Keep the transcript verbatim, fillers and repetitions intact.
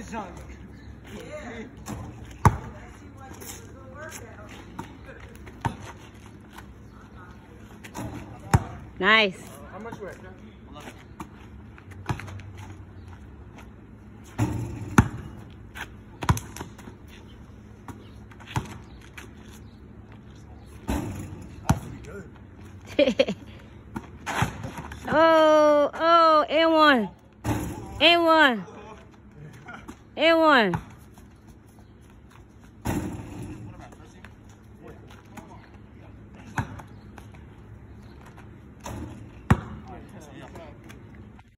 junk. Yeah. Nice. How much weight? Oh, oh, and one. And one. And one.